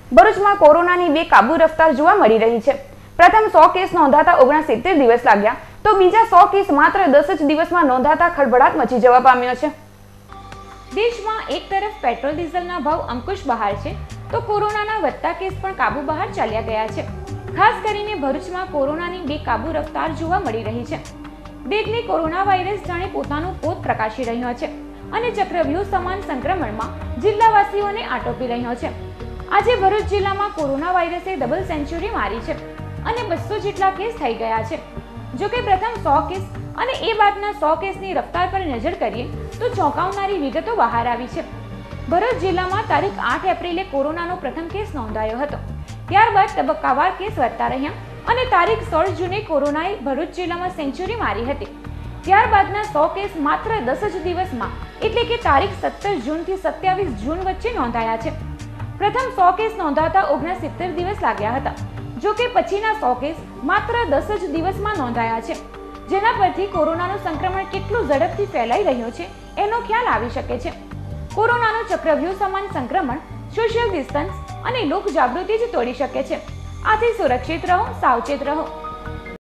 ભરૂચમાં કોરોનાની બેકાબૂ રફતાર જોવા મળી રહી છે। પ્રથમ 100 કેસ નોંધાતા 69 દિવસ લાગ્યા તો બીજા 100 કેસ માત્ર 10 જ દિવસમાં નોંધાતા ખળભળાટ મચી જવા પામ્યો છે। દેશમાં એક તરફ પેટ્રોલ ડીઝલના ભાવ અંકુશ બહાર છે તો કોરોનાના વધતા કેસ પણ કાબુ બહાર ચાલ્યા ગયા છે। ખાસ કરીને ભરૂચમાં કોરોનાની બેકાબૂ રફતાર જોવા મળી રહી છે। દેશની કોરોના વાયરસ જાણે પોતાનું પોત પ્રકાશી રહ્યો છે અને ચક્રવ્યૂહ સમાન સંક્રમણમાં જિલ્લાવાસીઓને આટોપી રહ્યો છે। આજે ભરૂચ જિલ્લામાં કોરોના વાયરસે ડબલ સેન્ચુરી મારી છે અને 200 જેટલા કેસ થઈ ગયા છે। જો કે પ્રથમ 100 કેસ અને એ બાદના 100 કેસની રફતાર પર નજર કરીએ તો ચોંકાવનારી વિગતો બહાર આવી છે। ભરૂચ જિલ્લામાં તારીખ 8 એપ્રિલે કોરોનાનો પ્રથમ કેસ નોંધાયો હતો। ત્યારબાદ તબક્કાવાર કેસ વધતા રહ્યા અને તારીખ 16 જૂને કોરોનાએ ભરૂચ જિલ્લામાં સેન્ચુરી મારી હતી। ત્યારબાદના 100 કેસ માત્ર 10 જ દિવસમાં એટલે કે તારીખ 17 જૂનથી 27 જૂન વચ્ચે નોંધાયા છે। પ્રથમ 100 કેસ નોંધાતા 69 દિવસ લાગ્યા હતા। જો કે પછીના 100 કેસ માત્ર 10 જ દિવસમાં નોંધાયા છે, જેના પરથી કોરોનાનું સંક્રમણ કેટલું ઝડપથી ફેલાઈ રહ્યો છે એનો ખ્યાલ આવી શકે છે। કોરોનાનું ચક્રવ્યૂહ સમાન સંક્રમણ સોશિયલ ડિસ્ટન્સ અને લોક જાગૃતિ જ તોડી શકે છે। આથી સુરક્ષિત રહો, સાવચેત રહો।